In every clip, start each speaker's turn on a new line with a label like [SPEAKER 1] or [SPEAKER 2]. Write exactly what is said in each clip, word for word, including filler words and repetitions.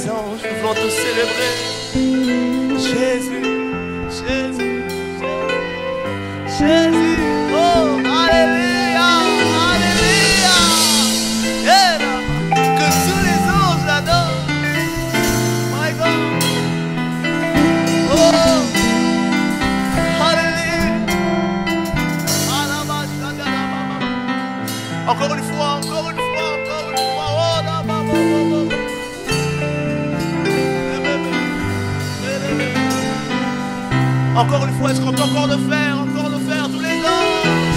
[SPEAKER 1] anges vont te célébrer. Jésus, Jésus, Jésus, oh, alléluia, alléluia. Yeah, que tous les anges l'adorent. My God. Oh, alléluia. Encore une fois, encore une fois, encore une fois. Oh, là, là, là, là, là. Encore une fois, est-ce qu'on peut encore le faire, encore le faire tous les ans?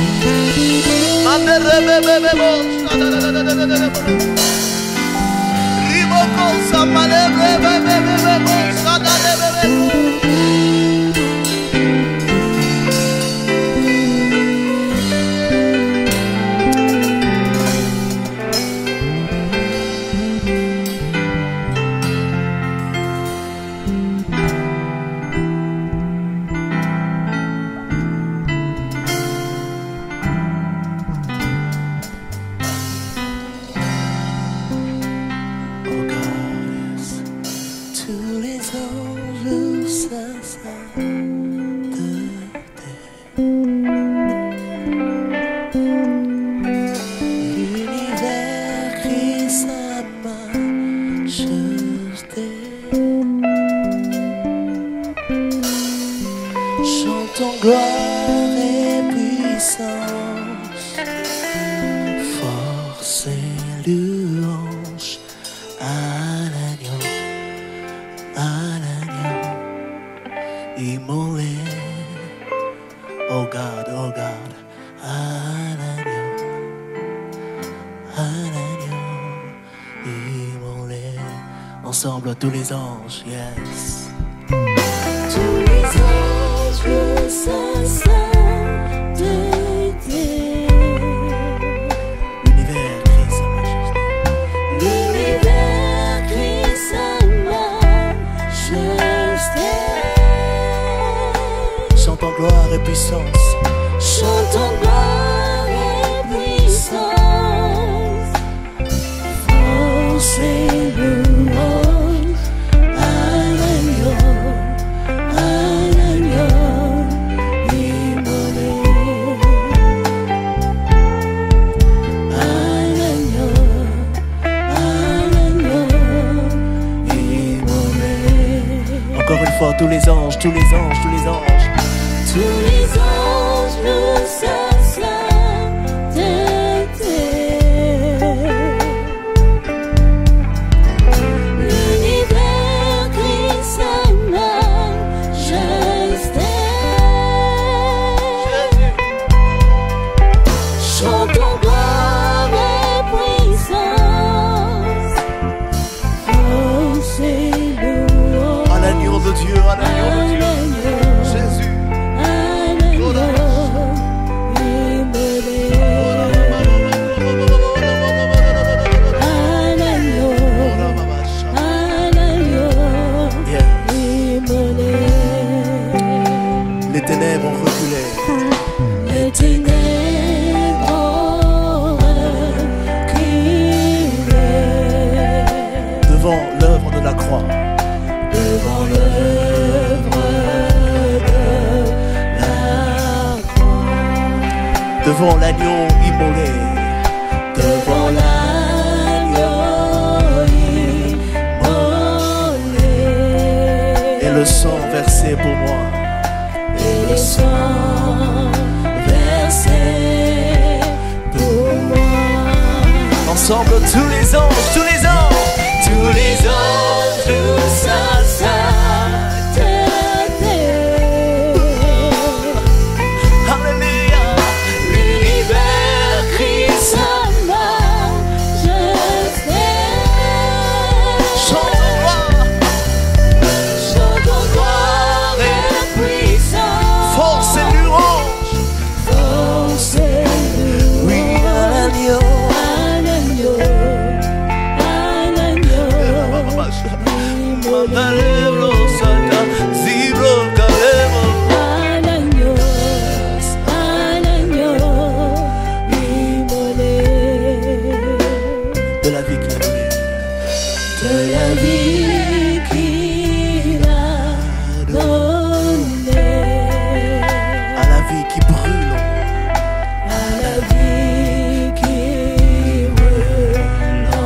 [SPEAKER 2] Chantons gloire et puissance, force et louange à l'agneau, à l'agneau immolé. Oh God, oh God, à l'agneau, à l'agneau immolé. Ensemble tous les anges, yes.
[SPEAKER 3] Tous les anges louent sa sainteté.
[SPEAKER 2] L'univers crie sa majesté.
[SPEAKER 3] L'univers crie sa majesté.
[SPEAKER 2] Chantons gloire et puissance.
[SPEAKER 3] Chantons gloire et puissance, force et louange à l'agneau, à l'agneau immolé, à l'agneau, à l'agneau immolé.
[SPEAKER 2] Encore une fois, tous les anges, tous les anges, tous les anges.
[SPEAKER 3] Tous les anges louent sa sainteté. L'univers crie sa majesté. Chantons gloire et puissance, force et louange
[SPEAKER 1] À l'agneau de Dieu, à l'agneau de Dieu. Jésus.
[SPEAKER 2] Les ténèbres ont reculé.
[SPEAKER 3] Les ténèbres ont reculé
[SPEAKER 2] Devant l'œuvre de la croix.
[SPEAKER 3] devant l'œuvre de la croix,
[SPEAKER 2] Devant l'agneau immolé.
[SPEAKER 3] devant l'agneau immolé,
[SPEAKER 2] Et le sang versé pour moi.
[SPEAKER 3] et le sang versé pour moi.
[SPEAKER 2] Ensemble tous les anges, tous les anges.
[SPEAKER 3] Tous les anges louent sa sainteté.
[SPEAKER 2] Alléluia.
[SPEAKER 3] L'univers crie sa majesté.
[SPEAKER 2] Chantons gloire,
[SPEAKER 3] Chantons gloire et puissance,
[SPEAKER 2] force et louange qui brûle.
[SPEAKER 3] À la vie qui brûle en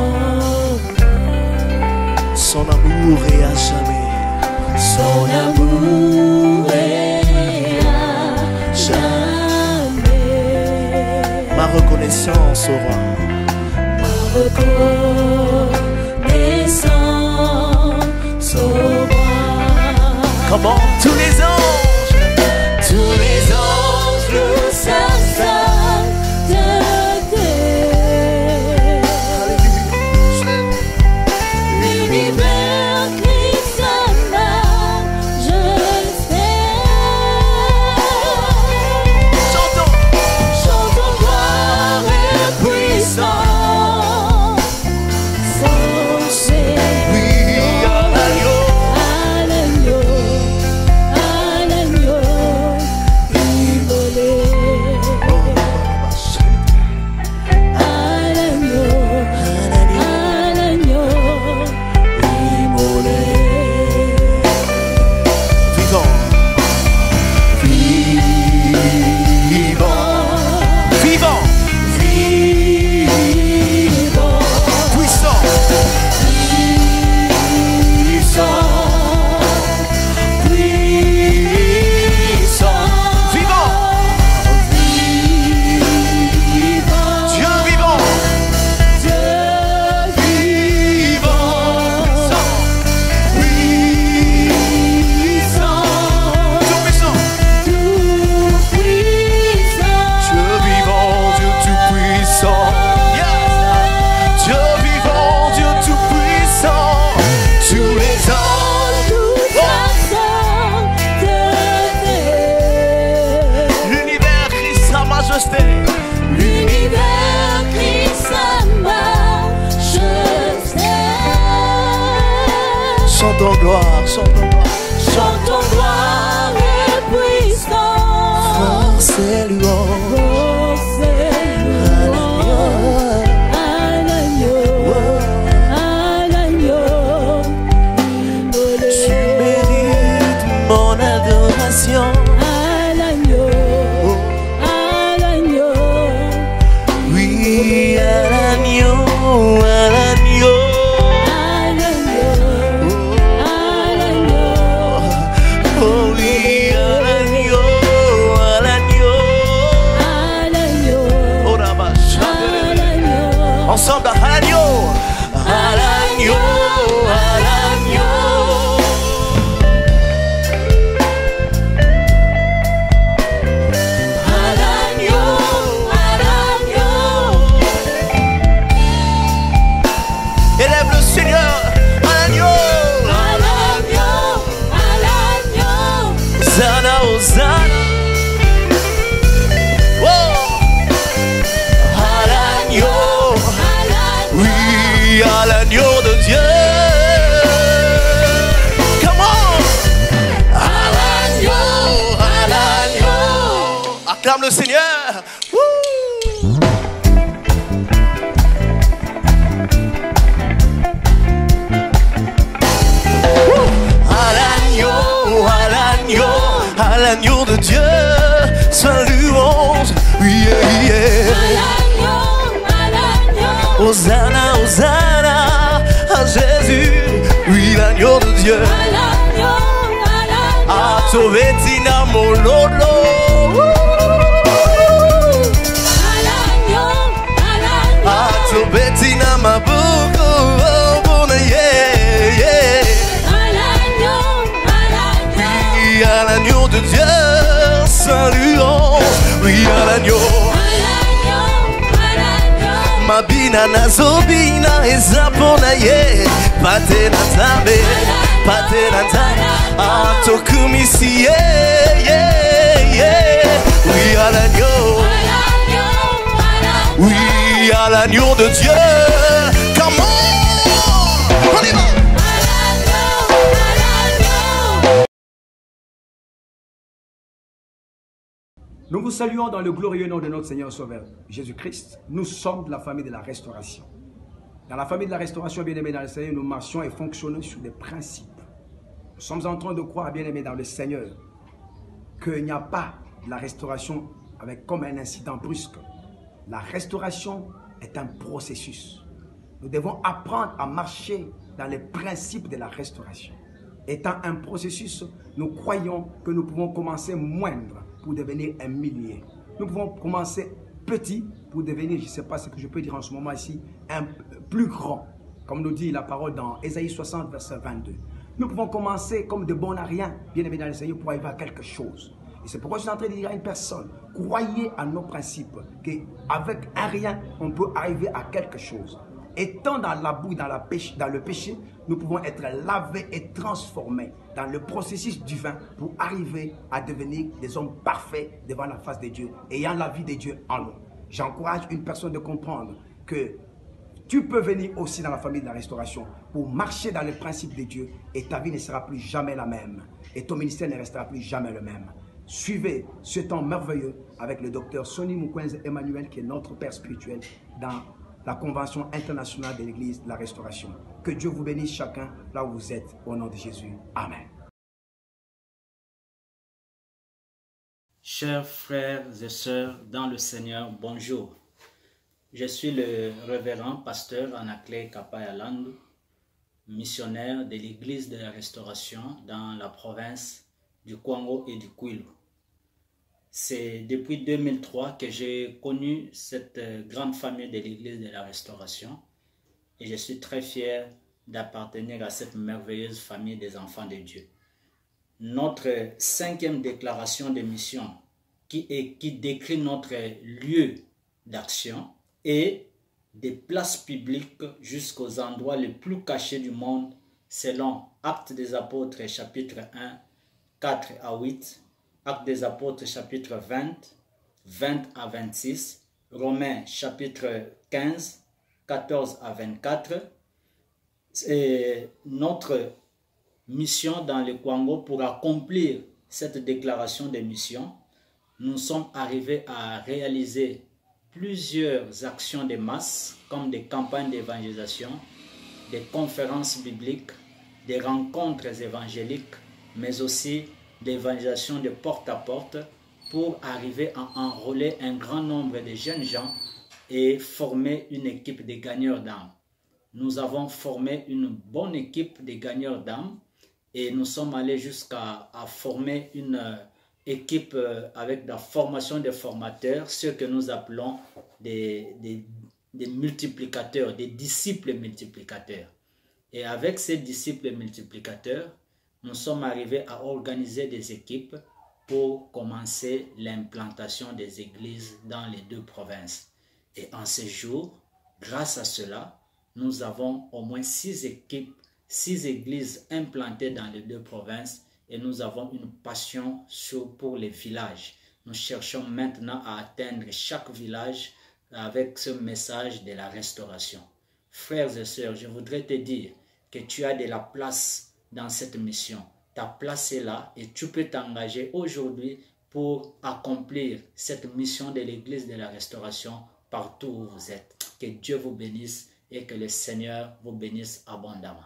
[SPEAKER 3] moi.
[SPEAKER 2] Son amour est à jamais.
[SPEAKER 3] Son amour est à jamais.
[SPEAKER 2] Ma reconnaissance au roi.
[SPEAKER 3] Ma reconnaissance au roi.
[SPEAKER 2] Comment? Tous les anges,
[SPEAKER 3] Tous les anges nous s'assagent de terre. L'univers crie sa majesté.
[SPEAKER 2] chantons.
[SPEAKER 3] Chantons gloire et puissance. Forcez
[SPEAKER 2] Oui, à l'agneau.
[SPEAKER 3] à l'agneau, à l'agneau immolé. À l'agneau, à l'agneau immolé.
[SPEAKER 2] Vivant, vivant, vivant,
[SPEAKER 3] Vivant,
[SPEAKER 2] puissant,
[SPEAKER 3] puissant, puissant.
[SPEAKER 2] vivant,
[SPEAKER 3] Vivant,
[SPEAKER 2] Dieu vivant,
[SPEAKER 3] Dieu
[SPEAKER 2] vivant,
[SPEAKER 3] puissant,
[SPEAKER 2] tout puissant,
[SPEAKER 3] tout puissant.
[SPEAKER 2] Dieu vivant, Dieu tout puissant, Dieu vivant, Dieu tout puissant, tous les anges,
[SPEAKER 3] Nous s'assagent de terre.
[SPEAKER 2] l'univers crie sa majesté.
[SPEAKER 3] L'univers crie sa majesté.
[SPEAKER 2] Chantons gloire, chantons gloire,
[SPEAKER 3] Chantons gloire et puissance.
[SPEAKER 2] force et louange.
[SPEAKER 3] Force et louange à l'agneau, à l'agneau immolé.
[SPEAKER 2] Tu mérites mon adoration.
[SPEAKER 3] À l'agneau, à l'agneau.
[SPEAKER 2] Oui, à l'agneau, à l'agneau. Oh oui, à l'agneau, à l'agneau. Oh là-bas, chantez-le. Ensemble, à l'agneau, à l'agneau, à l'agneau. À l'agneau, à l'agneau. Élève le Seigneur, à l'agneau. Hosanna, Hosanna. Oh, à l'agneau. Oui, à l'agneau de Dieu. Comment? À l'agneau, à l'agneau. Acclame le Seigneur. Wouh. À l'agneau, à l'agneau, à l'agneau de Dieu, sa louange. Oui, yeah, yeah. Hosanna, Hosanna, à Jésus, oui, l'agneau de Dieu. A Tovetina Mololo. A Tovetina Mabuko, Bona, yeah, yeah. Oui, à l'agneau de Dieu, sa louange. Oui, à l'agneau. Mabina nazobina ezapona ye pate natabe pate natabe atokumisi ye ye ye. Oui, à l'agneau. Oui, à l'agneau de Dieu. Comment? On y va.
[SPEAKER 4] Nous vous saluons dans le glorieux nom de notre Seigneur Sauveur Jésus-Christ. Nous sommes de la famille de la restauration. Dans la famille de la restauration, bien-aimés dans le Seigneur, nous marchons et fonctionnons sur des principes. Nous sommes en train de croire, bien-aimés dans le Seigneur, qu'il n'y a pas de la restauration avec comme un incident brusque. La restauration est un processus. Nous devons apprendre à marcher dans les principes de la restauration. Étant un processus, nous croyons que nous pouvons commencer moindre pour devenir un millier. Nous pouvons commencer petit pour devenir, je ne sais pas ce que je peux dire en ce moment ici, un plus grand. Comme nous dit la parole dans Ésaïe soixante, verset vingt-deux. Nous pouvons commencer comme de bons à rien, bien aimé dans le Seigneur, pour arriver à quelque chose. Et c'est pourquoi je suis en train de dire à une personne, croyez à nos principes, qu'avec un rien, on peut arriver à quelque chose. Étant dans la boue, dans, la péché, dans le péché, nous pouvons être lavés et transformés dans le processus divin pour arriver à devenir des hommes parfaits devant la face de Dieu, ayant la vie de Dieu en nous. J'encourage une personne de comprendre que tu peux venir aussi dans la famille de la restauration pour marcher dans les principes de Dieu et ta vie ne sera plus jamais la même. Et ton ministère ne restera plus jamais le même. Suivez ce temps merveilleux avec le docteur Sonny Mukwenze Emmanuel qui est notre père spirituel dans la Convention internationale de l'Église de la Restauration. Que Dieu vous bénisse chacun là où vous êtes, au nom de Jésus. Amen.
[SPEAKER 5] Chers frères et sœurs dans le Seigneur, bonjour. Je suis le révérend pasteur Anaclé Kapayalandu, missionnaire de l'Église de la Restauration dans la province du Kwango et du Kwilu. C'est depuis deux mille trois que j'ai connu cette grande famille de l'Église de la Restauration et je suis très fier d'appartenir à cette merveilleuse famille des enfants de Dieu. Notre cinquième déclaration de mission qui, est, qui décrit notre lieu d'action et des places publiques jusqu'aux endroits les plus cachés du monde selon Actes des Apôtres chapitre un, quatre à huit, Actes des Apôtres chapitre vingt, vingt à vingt-six, Romains chapitre quinze, quatorze à vingt-quatre. C'est notre mission dans le Congo pour accomplir cette déclaration de mission. Nous sommes arrivés à réaliser plusieurs actions de masse comme des campagnes d'évangélisation, des conférences bibliques, des rencontres évangéliques, mais aussi l'évangélisation de porte à porte pour arriver à enrôler un grand nombre de jeunes gens et former une équipe de gagneurs d'âmes. Nous avons formé une bonne équipe de gagneurs d'âmes et nous sommes allés jusqu'à à former une équipe avec la formation des formateurs, ce que nous appelons des, des, des multiplicateurs, des disciples multiplicateurs. Et avec ces disciples multiplicateurs, nous sommes arrivés à organiser des équipes pour commencer l'implantation des églises dans les deux provinces. Et en ces jours, grâce à cela, nous avons au moins six équipes, six églises implantées dans les deux provinces et nous avons une passion sur, pour les villages. Nous cherchons maintenant à atteindre chaque village avec ce message de la restauration. Frères et sœurs, je voudrais te dire que tu as de la place dans cette mission. Ta place est là et tu peux t'engager aujourd'hui pour accomplir cette mission de l'Église de la Restauration partout où vous êtes. Que Dieu vous bénisse et que le Seigneur vous bénisse abondamment.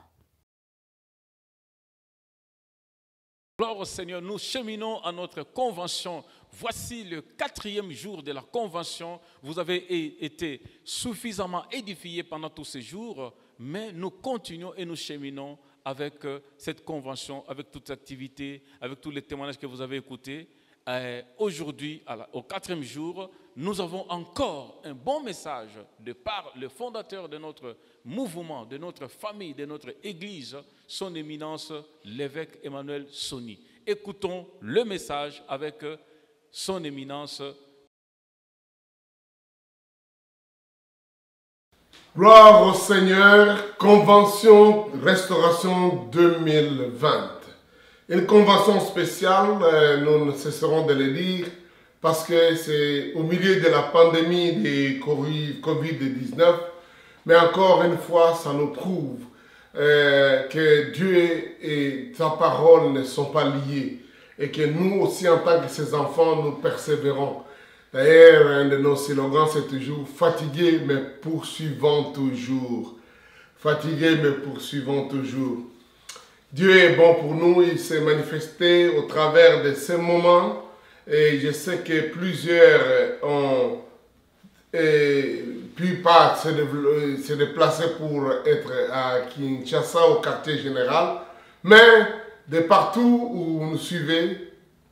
[SPEAKER 6] Gloire au Seigneur, nous cheminons à notre convention. Voici le quatrième jour de la convention. Vous avez été suffisamment édifiés pendant tous ces jours, mais nous continuons et nous cheminons avec cette convention, avec toute activité, avec tous les témoignages que vous avez écoutés. Euh, Aujourd'hui, au quatrième jour, nous avons encore un bon message de par le fondateur de notre mouvement, de notre famille, de notre église, son éminence, l'évêque Emmanuel Sonny. Écoutons le message avec son éminence.
[SPEAKER 7] Gloire au Seigneur, Convention Restauration deux mille vingt. Une convention spéciale, euh, nous ne cesserons de le dire, parce que c'est au milieu de la pandémie de covid dix-neuf, mais encore une fois, ça nous prouve euh, que Dieu et sa parole ne sont pas liés, et que nous aussi, en tant que ses enfants, nous persévérons. D'ailleurs, un de nos slogans, c'est toujours « Fatigués, mais poursuivons toujours ». Fatigués, mais poursuivons toujours. Dieu est bon pour nous, il s'est manifesté au travers de ces moments Et je sais que plusieurs ont et, pu pas se, dé- se déplacer pour être à Kinshasa, au quartier général. Mais de partout où vous nous suivez,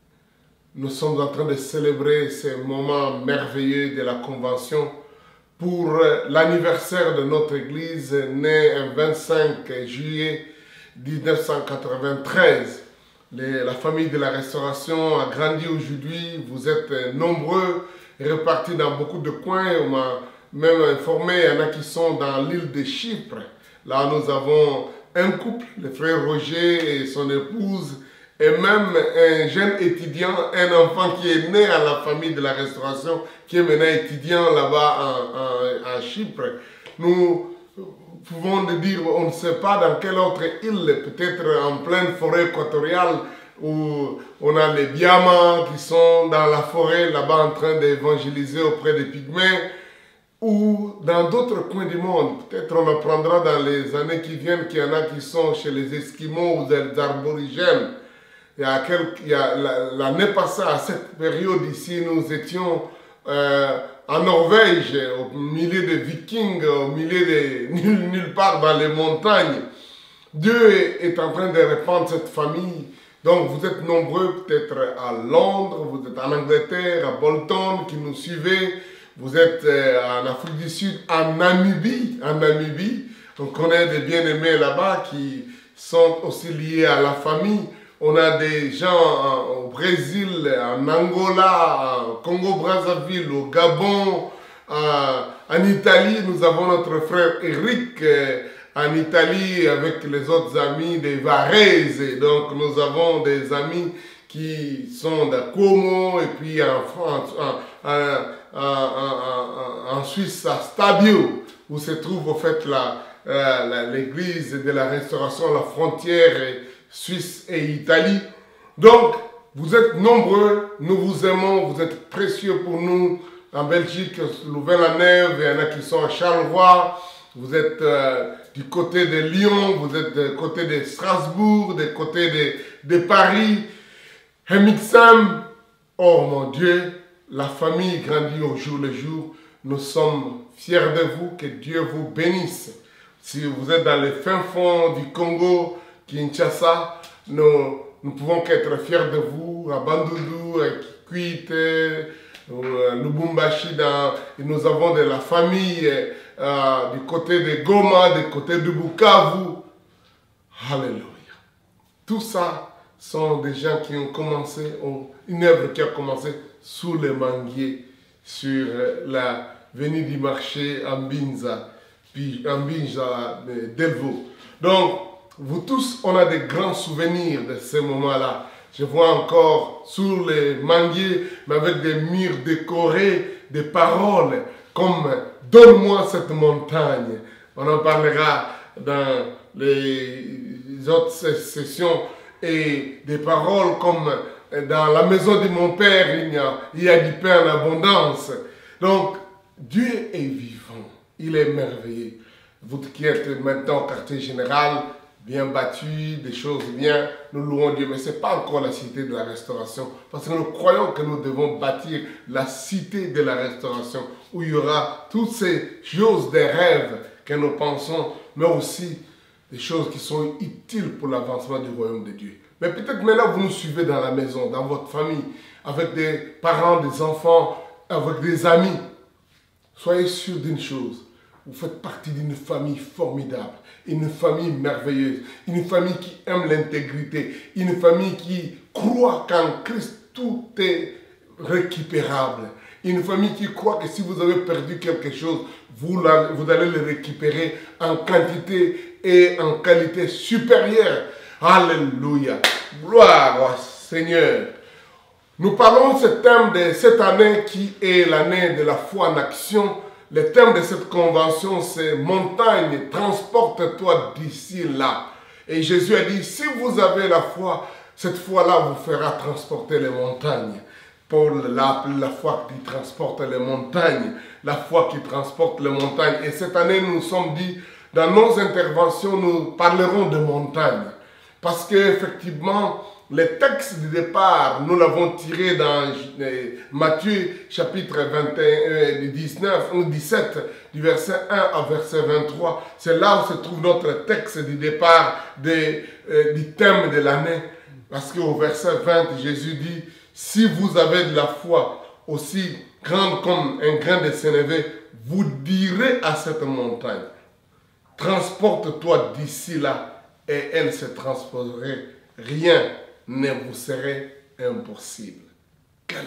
[SPEAKER 7] nous sommes en train de célébrer ces moments merveilleux de la Convention pour l'anniversaire de notre Église née le vingt-cinq juillet mille neuf cent quatre-vingt-treize. Les- la famille de la Restauration a grandi aujourd'hui. Vous êtes nombreux, répartis dans beaucoup de coins. On m'a même informé, il y en a qui sont dans l'île de Chypre. Là, nous avons un couple, le frère Roger et son épouse, et même un jeune étudiant, un enfant qui est né à la famille de la Restauration, qui est maintenant étudiant là-bas en, en- en Chypre. Nous pouvons le dire, on ne sait pas dans quelle autre île, peut-être en pleine forêt équatoriale, où on a les Biamas qui sont dans la forêt là-bas en train d'évangéliser auprès des Pygmées, ou dans d'autres coins du monde. Peut-être on apprendra dans les années qui viennent qu'il y en a qui sont chez les Esquimaux ou les Aborigènes. Il y a quelques- il y a la- l'année passée, à cette période ici, nous étions euh, en Norvège, au milieu des Vikings, au milieu de nulle, nulle part dans les montagnes. Dieu est, est en train de répandre cette famille. Donc vous êtes nombreux, peut-être à Londres, vous êtes en Angleterre, à Bolton, qui nous suivez. Vous êtes euh, en Afrique du Sud, en Namibie, en Namibie. On connaît des bien-aimés là-bas qui sont aussi liés à la famille. On a des gens en- au Brésil, en Angola, au Congo-Brazzaville, au Gabon, euh, en Italie. Nous avons notre frère Eric euh, en Italie avec les autres amis des Varese. Donc nous avons des amis qui sont de Como et puis en France, en, en- en- en- en- en Suisse à Stabio, où se trouve au fait la- euh, la- l'église de la Restauration, la frontière Suisse et Italie. Donc, vous êtes nombreux, nous vous aimons, vous êtes précieux pour nous. En Belgique, Louvain-la-Neuve, il y en a qui sont à Charleroi. Vous êtes euh, du côté de Lyon, vous êtes du côté de Strasbourg, du côté de, de Paris. Hemixam, oh mon Dieu, la famille grandit au jour le jour. Nous sommes fiers de vous, que Dieu vous bénisse. Si vous êtes dans les fins fonds du Congo, Kinshasa, nous ne pouvons qu'être fiers de vous, à Bandundu, à Kikwit, à Lubumbashi, dans, et nous avons de la famille euh, du côté de Goma, du côté de Bukavu. Alléluia. Tout ça sont des gens qui ont commencé, ont, une œuvre qui a commencé sous les manguiers, sur euh, la venue du marché en Binza, puis en Binza de Delvaux. Donc, vous tous, on a des grands souvenirs de ces moments-là. Je vois encore sur les manguiers, mais avec des murs décorés, des paroles comme « Donne-moi cette montagne ». On en parlera dans les autres sessions. Et des paroles comme « Dans la maison de mon Père, il y a, il y a du pain en abondance ». Donc, Dieu est vivant, il est merveilleux. Vous qui êtes maintenant au quartier général, bien battu, des choses bien, nous louons Dieu. Mais ce n'est pas encore la cité de la restauration. Parce que nous croyons que nous devons bâtir la cité de la restauration, où il y aura toutes ces choses, des rêves que nous pensons, mais aussi des choses qui sont utiles pour l'avancement du royaume de Dieu. Mais peut-être maintenant vous nous suivez dans la maison, dans votre famille, avec des parents, des enfants, avec des amis. Soyez sûrs d'une chose. Vous faites partie d'une famille formidable, une famille merveilleuse, une famille qui aime l'intégrité, une famille qui croit qu'en Christ tout est récupérable, une famille qui croit que si vous avez perdu quelque chose, vous, la, vous allez le récupérer en quantité et en qualité supérieure. Alléluia. Gloire au Seigneur. Nous parlons de ce thème de cette année qui est l'année de la foi en action. Le thème de cette convention, c'est « Montagne, transporte-toi d'ici là ». Et Jésus a dit, si vous avez la foi, cette foi-là vous fera transporter les montagnes. Paul l'a appelé la foi qui transporte les montagnes, la foi qui transporte les montagnes. Et cette année, nous nous sommes dit, dans nos interventions, nous parlerons de montagnes. Parce qu'effectivement, le texte du départ, nous l'avons tiré dans Matthieu chapitre vingt et un, dix-neuf ou dix-sept, du verset un à verset vingt-trois. C'est là où se trouve notre texte du départ de, euh, du thème de l'année. Parce qu'au verset vingt, Jésus dit, si vous avez de la foi aussi grande comme un grain de sénévé, vous direz à cette montagne, transporte-toi d'ici là, et elle se transporterait. Rien ne vous serait impossible. Quelle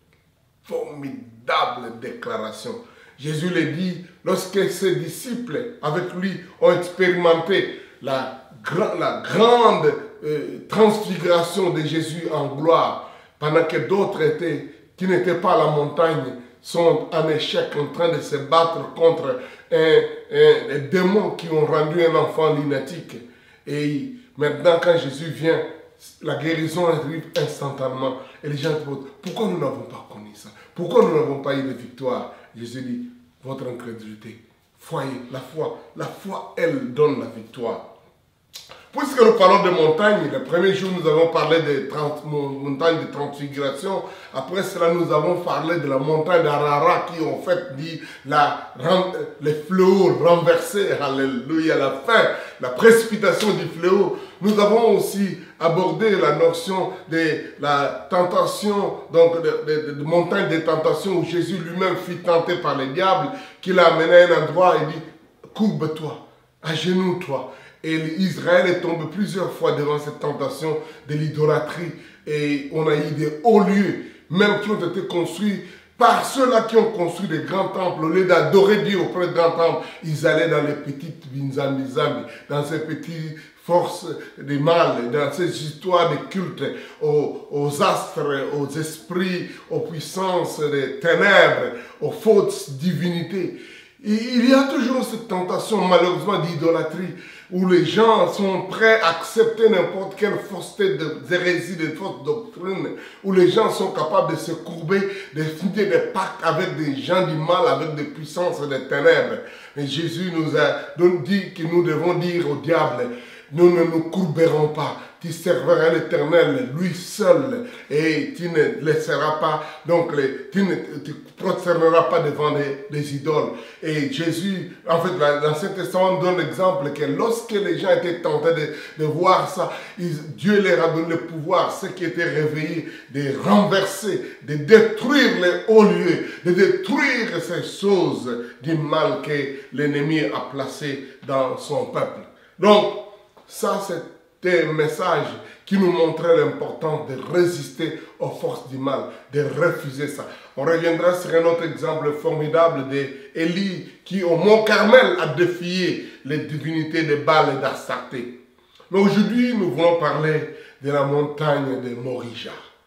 [SPEAKER 7] formidable déclaration. Jésus le dit, lorsque ses disciples avec lui ont expérimenté la, la grande euh, transfiguration de Jésus en gloire, pendant que d'autres étaient, qui n'étaient pas à la montagne, sont en échec, en train de se battre contre un, un, des démons qui ont rendu un enfant lunatique. Et maintenant, quand Jésus vient, la guérison arrive instantanément. Et les gens se posent, pourquoi nous n'avons pas connu ça? Pourquoi nous n'avons pas eu de victoire? Jésus dit, votre incrédulité, foyer, la foi, la foi, elle donne la victoire. Puisque nous parlons de montagne, le premier jour nous avons parlé de montagne de transfiguration. Après cela, nous avons parlé de la montagne d'Arara qui en fait dit la, les fléaux renversés. Alléluia, la fin, la précipitation du fléau. Nous avons aussi abordé la notion de la tentation, donc de, de, de, de montagne de tentation où Jésus lui-même fut tenté par le diable, qui l'a amené à un endroit et dit, courbe-toi, agenouille-toi. Et Israël est tombé plusieurs fois devant cette tentation de l'idolâtrie. Et on a eu des hauts lieux, même qui ont été construits par ceux-là qui ont construit des grands temples. Au lieu d'adorer Dieu auprès de grands temples, ils allaient dans les petites binzambizambi, dans ces petites forces du mal, dans ces histoires de culte aux, aux astres, aux esprits, aux puissances des ténèbres, aux fausses divinités. Il y a toujours cette tentation, malheureusement, d'idolâtrie, où les gens sont prêts à accepter n'importe quelle fausseté d'hérésie, de fausses doctrines, où les gens sont capables de se courber, de signer des pactes avec des gens du mal, avec des puissances des ténèbres. Mais Jésus nous a dit que nous devons dire au diable, nous ne nous courberons pas. Tu serviras l'Éternel, lui seul, et tu ne laisseras pas, donc les, tu ne te prosterneras pas devant des, des idoles. Et Jésus, en fait, l'Ancien Testament donne l'exemple que lorsque les gens étaient tentés de, de voir ça, ils, Dieu leur a donné le pouvoir, ceux qui étaient réveillés, de renverser, de détruire les hauts lieux, de détruire ces choses du mal que l'ennemi a placé dans son peuple. Donc, ça c'est un message qui nous montrait l'importance de résister aux forces du mal, de refuser ça. On reviendra sur un autre exemple formidable d'Élie qui au mont Carmel a défié les divinités de Baal et d'Astarté. Mais aujourd'hui, nous voulons parler de la montagne de Morija.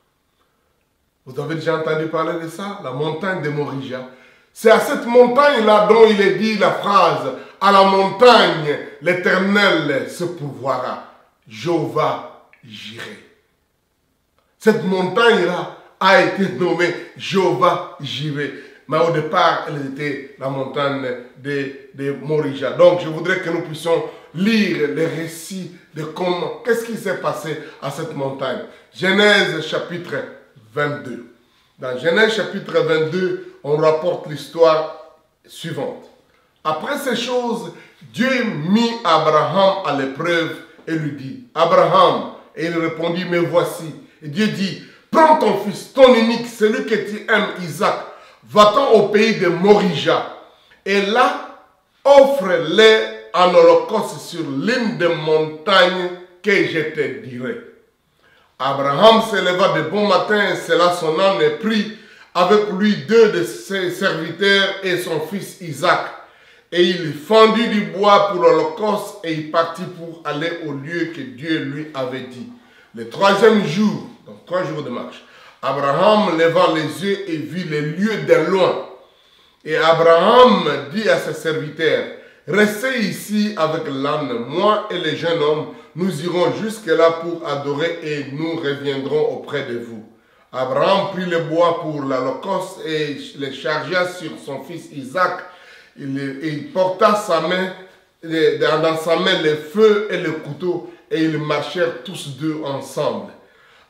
[SPEAKER 7] Vous avez déjà entendu parler de ça? La montagne de Morija. C'est à cette montagne-là dont il est dit la phrase « À la montagne, l'Éternel se pourvoira. Jéhovah Jireh ». Cette montagne-là a été nommée Jéhovah Jireh. Mais au départ, elle était la montagne de, de Morija. Donc, je voudrais que nous puissions lire les récits de comment, qu'est-ce qui s'est passé à cette montagne. Genèse chapitre vingt-deux. Dans Genèse chapitre vingt-deux, on rapporte l'histoire suivante. Après ces choses, Dieu mit Abraham à l'épreuve et lui dit, Abraham, et il répondit, mais voici. Et Dieu dit, prends ton fils, ton unique, celui que tu aimes, Isaac, va-t'en au pays de Morija, et là, offre-les en holocauste sur l'une des montagnes que je te dirai. Abraham se leva de bon matin, et cela son âme et prit avec lui deux de ses serviteurs et son fils Isaac. Et il fendit du bois pour l'holocauste et il partit pour aller au lieu que Dieu lui avait dit. Le troisième jour, donc trois jours de marche, Abraham leva les yeux et vit les lieux de loin. Et Abraham dit à ses serviteurs, restez ici avec l'âne, moi et les jeunes hommes, nous irons jusque-là pour adorer et nous reviendrons auprès de vous. Abraham prit le bois pour l'holocauste et le chargea sur son fils Isaac. Il, il porta sa main, dans sa main le feu et le couteau et ils marchèrent tous deux ensemble.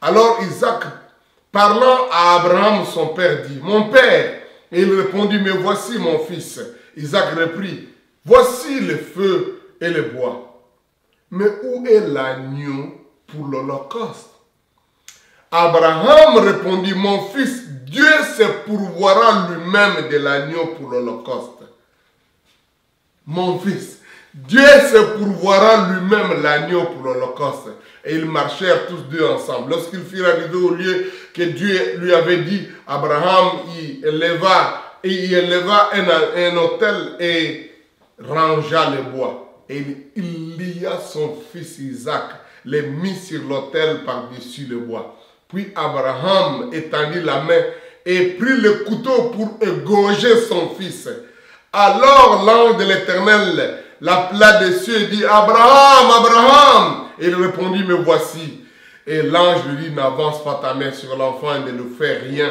[SPEAKER 7] Alors Isaac, parlant à Abraham, son père, dit, « Mon père !» Et il répondit, « Mais voici mon fils. » Isaac reprit, « Voici le feu et le bois. Mais où est l'agneau pour l'holocauste ?» Abraham répondit, « Mon fils, Dieu se pourvoira lui-même de l'agneau pour l'holocauste. » Mon fils, Dieu se pourvoira lui-même l'agneau pour l'holocauste. Et ils marchèrent tous deux ensemble. Lorsqu'ils furent arrivés au lieu que Dieu lui avait dit, Abraham y éleva, et y éleva un, un autel et rangea le bois. Et il lia son fils Isaac, le mit sur l'autel par-dessus le bois. Puis Abraham étendit la main et prit le couteau pour égorger son fils. Alors l'ange de l'Éternel l'appela des cieux et dit, Abraham, Abraham. Et il répondit, me voici. Et l'ange lui dit, n'avance pas ta main sur l'enfant et ne lui fais rien.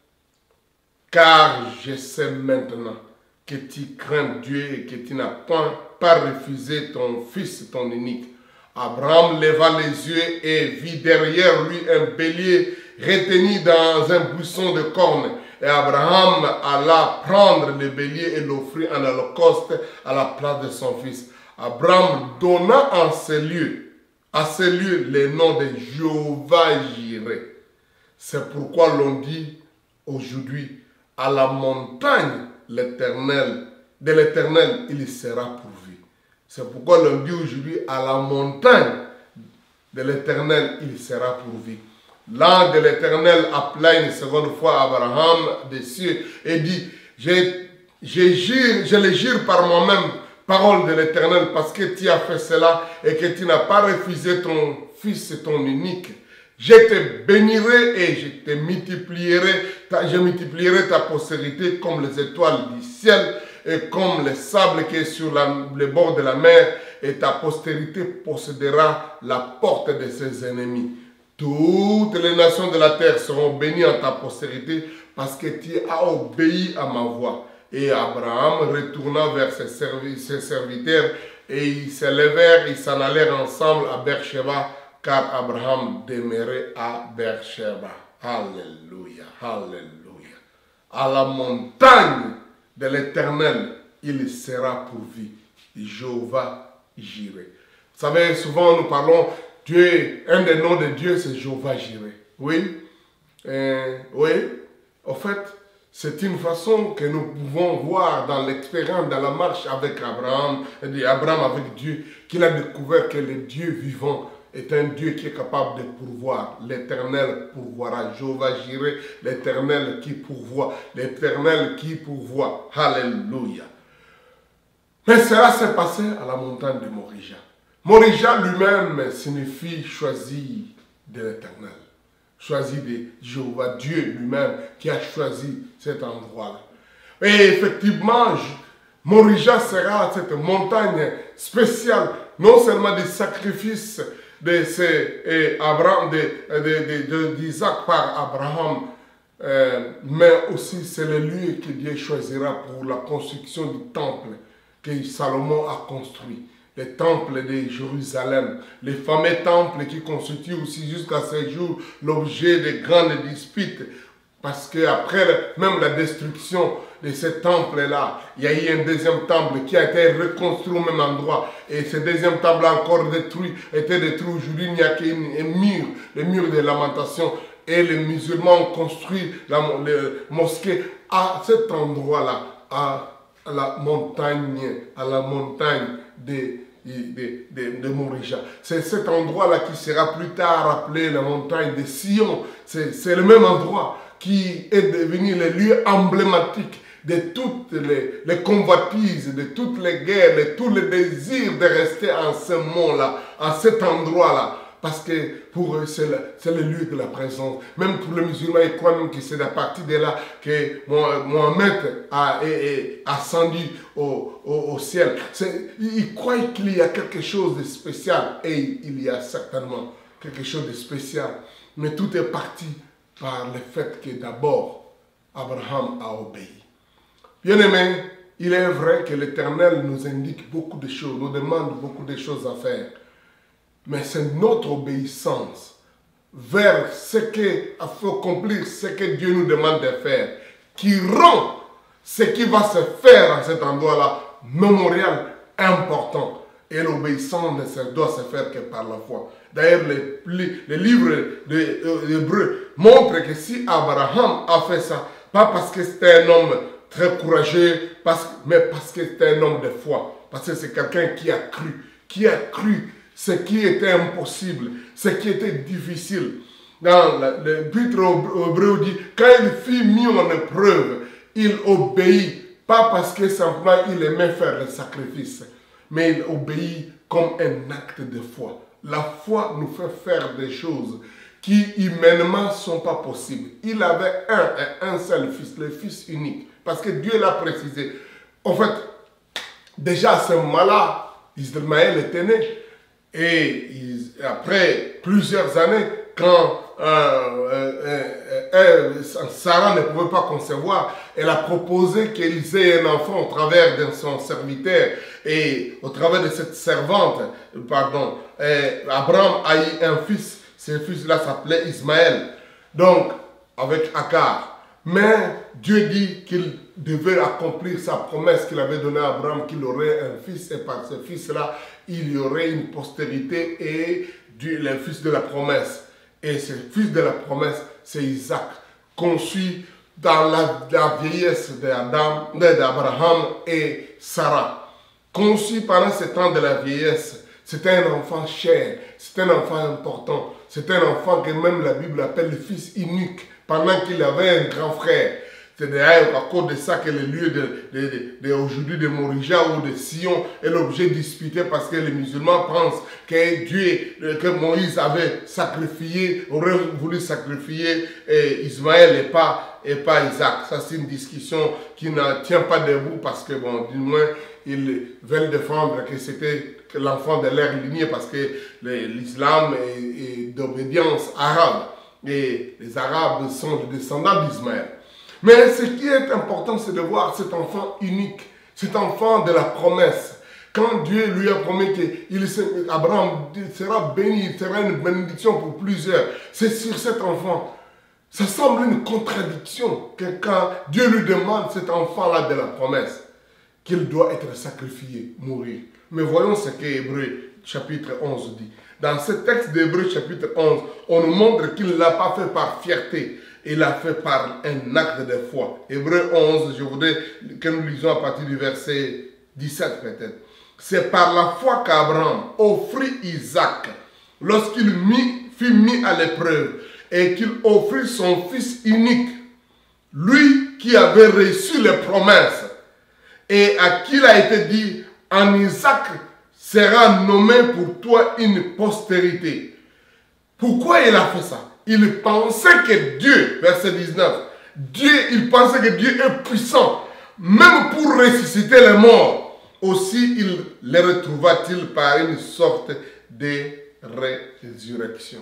[SPEAKER 7] Car je sais maintenant que tu crains Dieu et que tu n'as pas, pas refusé ton fils, ton unique. Abraham leva les yeux et vit derrière lui un bélier retenu dans un buisson de cornes. Et Abraham alla prendre le bélier et l'offrit en holocauste à la place de son fils. Abraham donna en ces lieux, à ces lieux le nom de Jéhovah-Jireh. C'est pourquoi l'on dit aujourd'hui, à la montagne l'Éternel, de l'Éternel il sera pourvu. C'est pourquoi l'on dit aujourd'hui, à la montagne de l'Éternel il sera pourvu. L'ange de l'Éternel appela une seconde fois Abraham des cieux et dit, je, je, jure, je le jure par moi-même, parole de l'Éternel, parce que tu as fait cela et que tu n'as pas refusé ton fils et ton unique. Je te bénirai et je te multiplierai, ta, je multiplierai ta postérité comme les étoiles du ciel et comme le sable qui est sur la, le bord de la mer, et ta postérité possédera la porte de ses ennemis. Toutes les nations de la terre seront bénies en ta postérité parce que tu as obéi à ma voix. Et Abraham retourna vers ses, servi ses serviteurs et ils se levèrent, ils s'en allèrent ensemble à Beersheba car Abraham demeurait à Beersheba. Alléluia, alléluia. À la montagne de l'Éternel, il sera pourvu. Jéhovah-Jireh. Vous savez, souvent nous parlons Dieu, un des noms de Dieu, c'est Jéhovah-Jireh. Oui, euh, oui. En fait, c'est une façon que nous pouvons voir dans l'expérience, dans la marche avec Abraham, et Abraham avec Dieu, qu'il a découvert que le Dieu vivant est un Dieu qui est capable de pourvoir. L'Éternel pourvoira. Jéhovah-Jireh, l'Éternel qui pourvoit. L'Éternel qui pourvoit. Alléluia. Mais cela s'est passé à la montagne de Morija. Morija lui-même signifie choisi de l'Éternel, choisi de Jéhovah, Dieu lui-même qui a choisi cet endroit-là. Et effectivement, Morija sera cette montagne spéciale, non seulement des sacrifices de ces, et Abraham, de, de, de, d'Isaac par Abraham, euh, mais aussi c'est le lieu que Dieu choisira pour la construction du temple que Salomon a construit. Les temples de Jérusalem, les fameux temples qui constituent aussi jusqu'à ce jour l'objet de grandes disputes. Parce qu'après même la destruction de ces temples-là, il y a eu un deuxième temple qui a été reconstruit au même endroit. Et ce deuxième temple encore détruit, était détruit aujourd'hui, il n'y a qu'un mur, le mur de lamentation. Et les musulmans ont construit la le mosquée à cet endroit-là, à, à la montagne, à la montagne de de, de, de Morija. C'est cet endroit-là qui sera plus tard appelé la montagne de Sion. C'est le même endroit qui est devenu le lieu emblématique de toutes les, les convoitises, de toutes les guerres, de tous les désirs de rester en ce monde-là, à cet endroit-là. Parce que pour eux, c'est le, le lieu de la présence. Même pour les musulmans, ils croient même que c'est à partir de là que Mohamed a est, est ascendu au, au, au ciel. Ils croient qu'il y a quelque chose de spécial. Et il y a certainement quelque chose de spécial. Mais tout est parti par le fait que d'abord, Abraham a obéi. Bien-aimé, il est vrai que l'Éternel nous indique beaucoup de choses, nous demande beaucoup de choses à faire. Mais c'est notre obéissance vers ce qu'il faut accomplir, ce que Dieu nous demande de faire, qui rend ce qui va se faire à cet endroit-là mémorial important. Et l'obéissance ne doit se faire que par la foi. D'ailleurs, les, les livres d'Hébreux montrent que si Abraham a fait ça, pas parce que c'était un homme très courageux, parce, mais parce que c'était un homme de foi. Parce que c'est quelqu'un qui a cru, qui a cru ce qui était impossible, ce qui était difficile. Dans l'Épître aux Hébreux dit, quand il fut mis en épreuve, il obéit, pas parce que simplement il aimait faire le sacrifice, mais il obéit comme un acte de foi. La foi nous fait faire des choses qui humainement ne sont pas possibles. Il avait un et un seul fils, le fils unique, parce que Dieu l'a précisé. En fait, déjà à ce moment-là, Ismaël était né. Et il, après plusieurs années, quand euh, euh, euh, euh, Sarah ne pouvait pas concevoir, elle a proposé qu'ils aient un enfant au travers de son serviteur et au travers de cette servante. Pardon, euh, Abraham a eu un fils, ce fils-là s'appelait Ismaël, donc avec Agar. Mais Dieu dit qu'il devait accomplir sa promesse qu'il avait donnée à Abraham, qu'il aurait un fils, et par ce fils-là, il y aurait une postérité et du, le fils de la promesse. Et ce fils de la promesse, c'est Isaac, conçu dans la, la vieillesse d'Abraham et Sarah. Conçu pendant ce temps de la vieillesse, c'était un enfant cher, c'était un enfant important, c'était un enfant que même la Bible appelle le fils unique, pendant qu'il avait un grand frère. C'est d'ailleurs à cause de ça que le lieu de, de, de, de aujourd'hui de Morija ou de Sion est l'objet disputé parce que les musulmans pensent que Dieu, que Moïse avait sacrifié, aurait voulu sacrifier eh, Ismaël et pas, et pas Isaac. Ça c'est une discussion qui ne tient pas debout parce que bon, du moins ils veulent défendre que c'était l'enfant de leur lignée parce que l'islam est, est d'obédience arabe. Et les Arabes sont des descendants d'Ismaël. Mais ce qui est important, c'est de voir cet enfant unique, cet enfant de la promesse. Quand Dieu lui a promis qu'Abraham sera béni, il sera une bénédiction pour plusieurs, c'est sur cet enfant. Ça semble une contradiction que quand Dieu lui demande cet enfant-là de la promesse, qu'il doit être sacrifié, mourir. Mais voyons ce que Hébreux chapitre onze dit. Dans ce texte d'Hébreux chapitre onze, on nous montre qu'il ne l'a pas fait par fierté, il l'a fait par un acte de foi. Hébreux onze, je voudrais que nous lisons à partir du verset dix-sept peut-être. C'est par la foi qu'Abraham offrit Isaac lorsqu'il fut mis à l'épreuve et qu'il offrit son fils unique, lui qui avait reçu les promesses et à qui il a été dit, en Isaac sera nommé pour toi une postérité. Pourquoi il a fait ça? Il pensait que Dieu, verset dix-neuf, Dieu, il pensait que Dieu est puissant, même pour ressusciter les morts. Aussi, il les retrouva-t-il par une sorte de résurrection.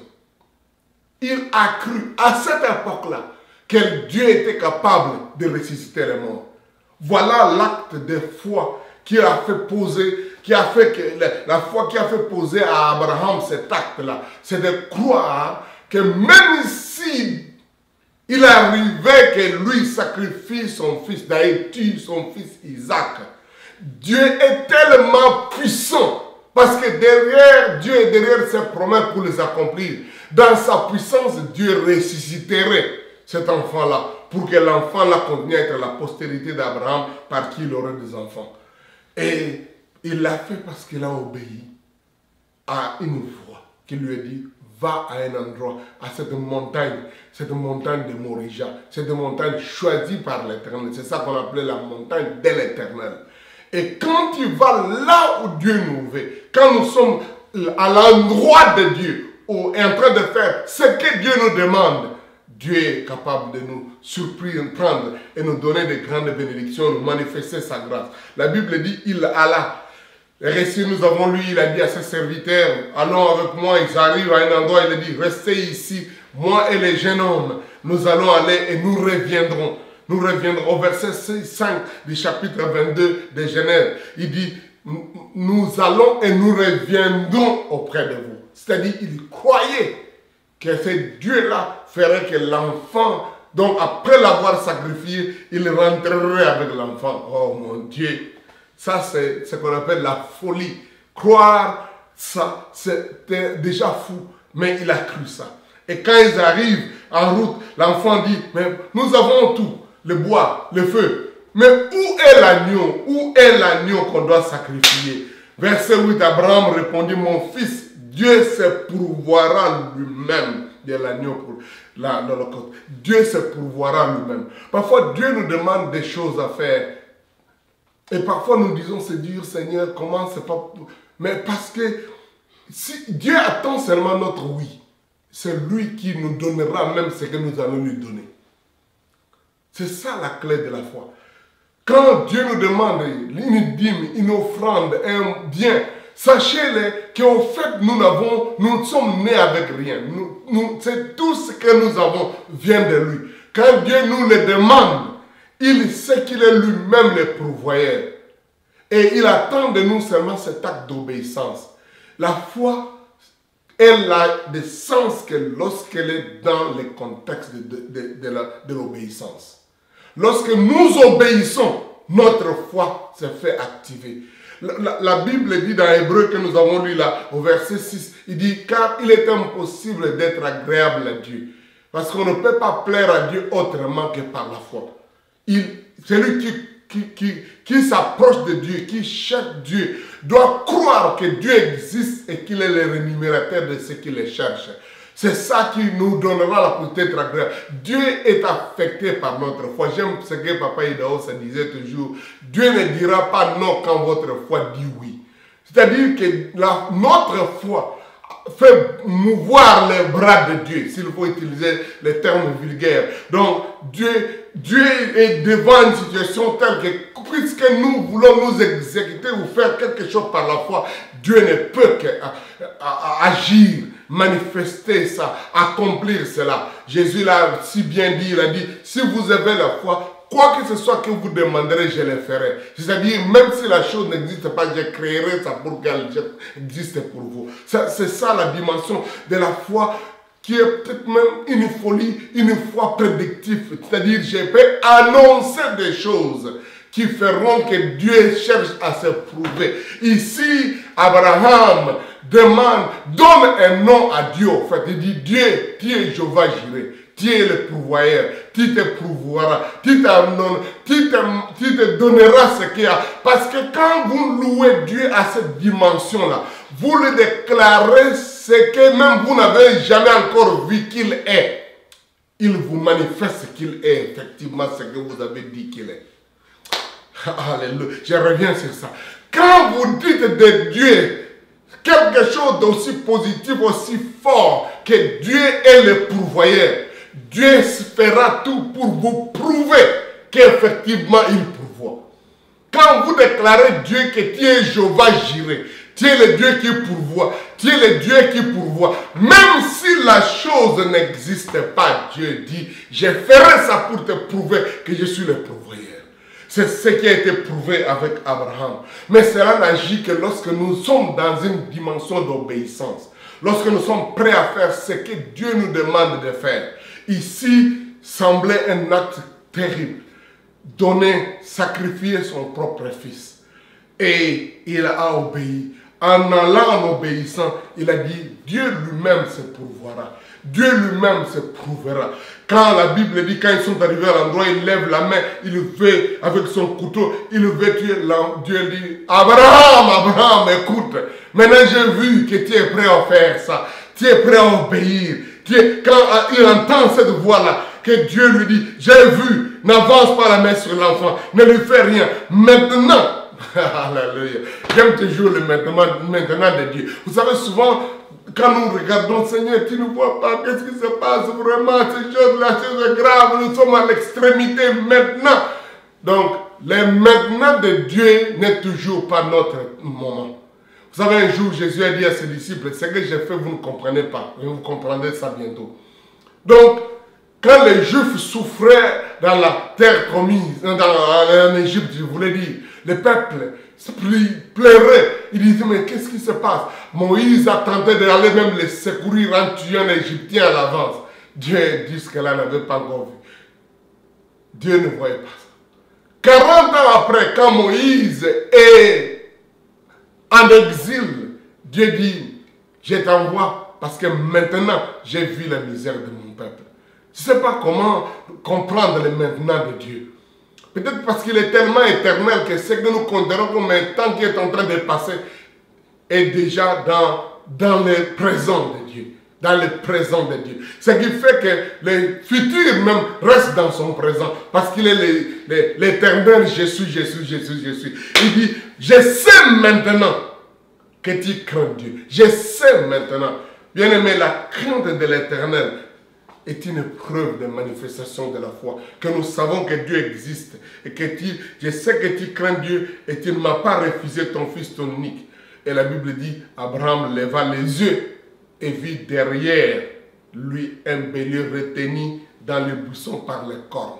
[SPEAKER 7] Il a cru à cette époque-là que Dieu était capable de ressusciter les morts. Voilà l'acte de foi qui a fait poser, qui a fait que la foi qui a fait poser à Abraham cet acte-là, c'est de croire que même si il arrivait que lui sacrifie son fils, d'ailleurs tue son fils Isaac, Dieu est tellement puissant parce que derrière Dieu est derrière ses promesses pour les accomplir. Dans sa puissance, Dieu ressusciterait cet enfant-là pour que l'enfant-là continue à être la postérité d'Abraham par qui il aurait des enfants. Et il l'a fait parce qu'il a obéi à une voix qui lui a dit, va à un endroit, à cette montagne, cette montagne de Morija, cette montagne choisie par l'Éternel. C'est ça qu'on appelait la montagne de l'Éternel. Et quand tu vas là où Dieu nous veut, quand nous sommes à l'endroit de Dieu, ou en train de faire ce que Dieu nous demande, Dieu est capable de nous surprendre et nous donner de grandes bénédictions, nous manifester sa grâce. La Bible dit, il alla. Et récit, nous avons lu, il a dit à ses serviteurs, allons avec moi, ils arrivent à un endroit, il a dit, restez ici, moi et les jeunes hommes, nous allons aller et nous reviendrons. Nous reviendrons au verset cinq du chapitre vingt-deux de Genèse. Il dit, nous allons et nous reviendrons auprès de vous. C'est-à-dire, il croyait que ce Dieu-là ferait que l'enfant, donc après l'avoir sacrifié, il rentrerait avec l'enfant. Oh mon Dieu, ça c'est ce qu'on appelle la folie. Croire ça, c'était déjà fou, mais il a cru ça. Et quand ils arrivent en route, l'enfant dit, mais nous avons tout, le bois, le feu. Mais où est l'agneau? Où est l'agneau qu'on doit sacrifier? Verset huit, Abraham répondit, mon fils, Dieu se pourvoira lui-même de l'agneau pour l'Holocauste. Dieu se pourvoira lui-même. Parfois, Dieu nous demande des choses à faire. Et parfois, nous disons, c'est dur, Seigneur, comment c'est pas... Mais parce que si Dieu attend seulement notre oui, c'est lui qui nous donnera même ce que nous allons lui donner. C'est ça la clé de la foi. Quand Dieu nous demande une dîme, une offrande, un bien, sachez-le qu'en fait, nous n'avons, nous sommes nés avec rien. Nous, nous, c'est tout ce que nous avons vient de lui. Quand Dieu nous le demande, il sait qu'il est lui-même le pourvoyeur. Et il attend de nous seulement cet acte d'obéissance. La foi, elle a des sens que lorsqu'elle est dans le contexte de, de, de, de l'obéissance. Lorsque nous obéissons, notre foi se fait activer. La, la, la Bible dit dans Hébreu que nous avons lu là, au verset six, il dit, car il est impossible d'être agréable à Dieu. Parce qu'on ne peut pas plaire à Dieu autrement que par la foi. Il, celui qui, qui, qui, qui s'approche de Dieu, qui cherche Dieu, doit croire que Dieu existe et qu'il est le rémunérateur de ceux qui le cherchent. C'est ça qui nous donnera la possibilité d'être agréable. Dieu est affecté par notre foi. J'aime ce que Papa Idaho se disait toujours. Dieu ne dira pas non quand votre foi dit oui. C'est-à-dire que la, notre foi fait mouvoir les bras de Dieu, s'il faut utiliser les termes vulgaires. Donc, Dieu, Dieu est devant une situation telle que, puisque nous voulons nous exécuter ou faire quelque chose par la foi, Dieu ne peut qu'agir, manifester ça, accomplir cela. Jésus l'a si bien dit, il a dit, si vous avez la foi, quoi que ce soit que vous demanderez, je le ferai. C'est-à-dire, même si la chose n'existe pas, je créerai ça pour qu'elle existe pour vous. C'est ça la dimension de la foi qui est peut-être même une folie, une foi prédictive. C'est-à-dire, je peux annoncer des choses qui feront que Dieu cherche à se prouver. Ici, Abraham demande, donne un nom à Dieu. En fait, il dit, Dieu, tu es Jéhovah Jireh. Tu es le pourvoyeur, tu te pourvoiras, tu te, tu te, tu te donneras ce qu'il y a. Parce que quand vous louez Dieu à cette dimension-là, vous le déclarez ce que même vous n'avez jamais encore vu qu'il est. Il vous manifeste ce qu'il est, effectivement, ce que vous avez dit qu'il est. Alléluia, je reviens sur ça. Quand vous dites de Dieu quelque chose d'aussi positif, aussi fort, que Dieu est le pourvoyeur, Dieu fera tout pour vous prouver qu'effectivement il pourvoit. Quand vous déclarez Dieu que tu es Jéhovah Jireh, tu es le Dieu qui pourvoit, tu es le Dieu qui pourvoit, même si la chose n'existe pas, Dieu dit, je ferai ça pour te prouver que je suis le pourvoyeur. C'est ce qui a été prouvé avec Abraham. Mais cela n'agit que lorsque nous sommes dans une dimension d'obéissance, lorsque nous sommes prêts à faire ce que Dieu nous demande de faire. Ici, semblait un acte terrible. Donner, sacrifier son propre fils. Et il a obéi. En allant en obéissant, il a dit, Dieu lui-même se pourvoira. Dieu lui-même se prouvera. Quand la Bible dit, quand ils sont arrivés à l'endroit, il lève la main, il veut, avec son couteau, il veut tuer l'homme. Dieu dit, Abraham, Abraham, écoute, maintenant j'ai vu que tu es prêt à faire ça. Tu es prêt à obéir. Quand il entend cette voix-là, que Dieu lui dit, j'ai vu, n'avance pas la main sur l'enfant, ne lui fais rien. Maintenant, alléluia, j'aime toujours le maintenant, maintenant de Dieu. Vous savez, souvent, quand nous regardons, Seigneur, tu ne vois pas, qu'est-ce qui se passe vraiment, ces choses-là, ces choses graves, nous sommes à l'extrémité maintenant. Donc, le maintenant de Dieu n'est toujours pas notre moment. Vous savez, un jour, Jésus a dit à ses disciples, ce que j'ai fait, vous ne comprenez pas. Et vous comprendrez ça bientôt. Donc, quand les Juifs souffraient dans la terre promise, dans, en Égypte, je voulais dire, Le peuple pleurait. Il disait, mais qu'est-ce qui se passe? Moïse a tenté d'aller même les secourir en tuant l'Égyptien à l'avance. Dieu, jusque-là, n'avait pas encore vu. Dieu ne voyait pas ça. quarante ans après, quand Moïse est en exil, Dieu dit, je t'envoie parce que maintenant, j'ai vu la misère de mon peuple. Je ne sais pas comment comprendre le maintenant de Dieu. Peut-être parce qu'il est tellement éternel que ce que nous considérons comme un temps qui est en train de passer est déjà dans, dans le présent de Dieu. Dans le présent de Dieu. Ce qui fait que le futur même reste dans son présent. Parce qu'il est l'éternel, je suis, je suis, je suis, je suis. Il dit, je sais maintenant que tu crains Dieu. Je sais maintenant. Bien aimé, la crainte de l'éternel est une preuve de manifestation de la foi. Que nous savons que Dieu existe. Et que tu, je sais que tu crains Dieu et tu ne m'as pas refusé ton fils, ton unique. Et la Bible dit, Abraham leva les yeux et vit derrière lui un bélier retenu dans le buisson par les cornes.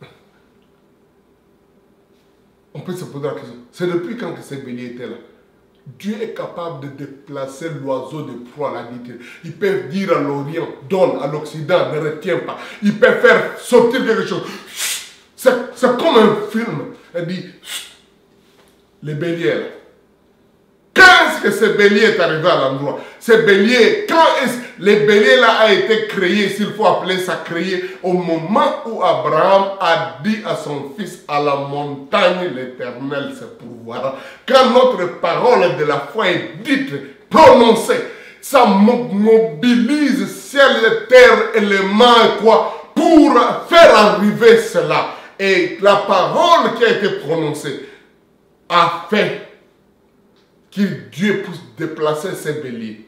[SPEAKER 7] On peut se poser la question, c'est depuis quand que ce bélier était là? Dieu est capable de déplacer l'oiseau de proie, la dit. Il peut dire à l'Orient, donne, à l'Occident, ne retiens pas. Il peut faire sortir quelque chose. C'est comme un film. Il dit, le bélier là. Quand est-ce que ce bélier est arrivé à l'endroit? Ce bélier, quand est-ce que le bélier là a été créé, s'il faut appeler ça créé, au moment où Abraham a dit à son fils, à la montagne, l'Éternel se pourvoira. Quand notre parole de la foi est dite, prononcée, ça mobilise ciel et terre, éléments et quoi, pour faire arriver cela. Et la parole qui a été prononcée a fait que Dieu puisse déplacer ces béliers.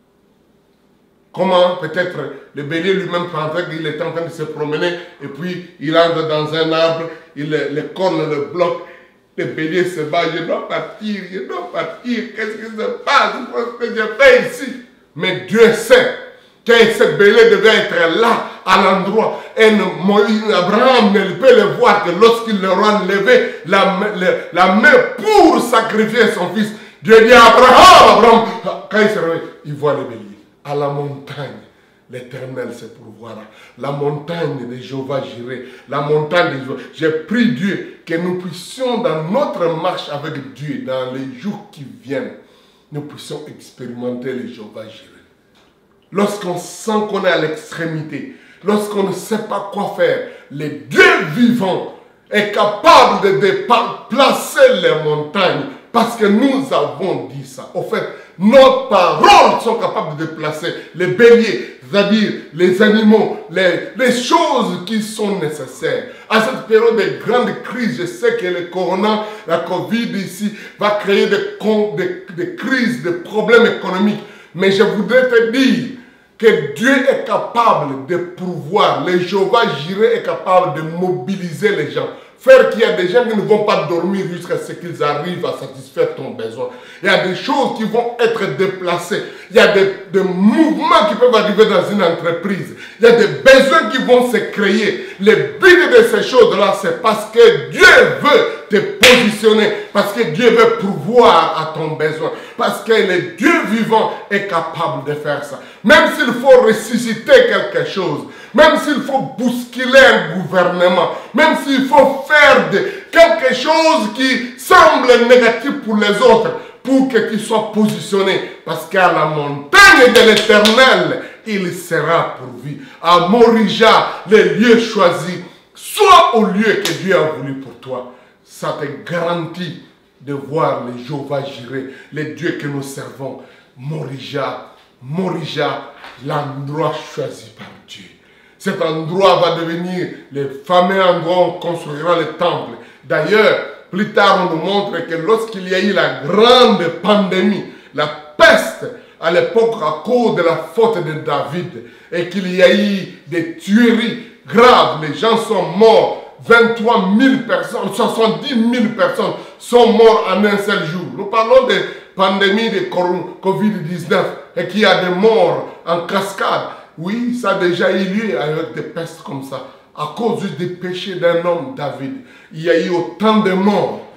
[SPEAKER 7] Comment? Peut-être le bélier lui-même pensait qu'il était en train de se promener et puis il entre dans un arbre, il, les cornes le bloquent, le bélier se bat, je dois partir, je dois partir, qu'est-ce qui se passe? Qu'est-ce que je fais ici? Mais Dieu sait que ce bélier devait être là, à l'endroit. Et Moïse, Abraham ne peut le voir que lorsqu'il leur a levé la, la, la main pour sacrifier son fils. Dieu dit à Abraham, Abraham, quand il se réveille, il voit le bélier. À la montagne, l'Éternel se pourvoira. La montagne de Jéhovah Jireh, la montagne de Jéhovah. J'ai pris Dieu que nous puissions dans notre marche avec Dieu, dans les jours qui viennent, nous puissions expérimenter le Jéhovah Jireh. Lorsqu'on sent qu'on est à l'extrémité, lorsqu'on ne sait pas quoi faire, le Dieu vivant est capable de déplacer les montagnes. Parce que nous avons dit ça. Au fait, nos paroles sont capables de déplacer les béliers, c'est-à-dire les animaux, les, les choses qui sont nécessaires. À cette période de grande crise, je sais que le corona, la Covid ici, va créer des, des, des crises, des problèmes économiques. Mais je voudrais te dire que Dieu est capable de pourvoir. Le Jéhovah Jireh est capable de mobiliser les gens. Faire qu'il y a des gens qui ne vont pas dormir jusqu'à ce qu'ils arrivent à satisfaire ton besoin. Il y a des choses qui vont être déplacées. Il y a des, des mouvements qui peuvent arriver dans une entreprise. Il y a des besoins qui vont se créer. Le but de ces choses-là, c'est parce que Dieu veut te positionner. Parce que Dieu veut pourvoir à ton besoin. Parce que le Dieu vivant est capable de faire ça. Même s'il faut ressusciter quelque chose. Même s'il faut bousculer un gouvernement, même s'il faut faire de quelque chose qui semble négatif pour les autres, pour que tu sois positionné. Parce qu'à la montagne de l'Éternel, il sera pourvu. À Morija, le lieu choisi, soit au lieu que Dieu a voulu pour toi. Ça te garantit de voir le Jéhovah Jireh, le Dieu que nous servons. Morija, Morija, l'endroit choisi par Dieu. Cet endroit va devenir le fameux endroit où on construira le temple. D'ailleurs, plus tard, on nous montre que lorsqu'il y a eu la grande pandémie, la peste, à l'époque à cause de la faute de David, et qu'il y a eu des tueries graves, les gens sont morts, vingt-trois mille personnes, soixante-dix mille personnes sont mortes en un seul jour. Nous parlons de pandémie de Covid dix-neuf et qu'il y a des morts en cascade. Oui, ça a déjà eu lieu avec des pestes comme ça. À cause des péchés d'un homme, David, il y a eu autant de morts.